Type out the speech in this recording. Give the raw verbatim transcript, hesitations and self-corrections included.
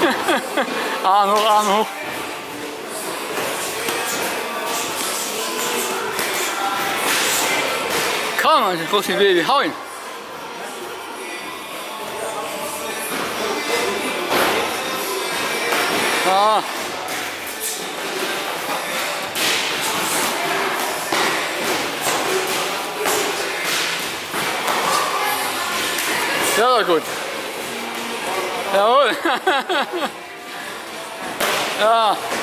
Arm hoch, Arm hoch. Komm, mein großes Baby, hau ihn. Ah. Ja, gut. Jawohl. Ja.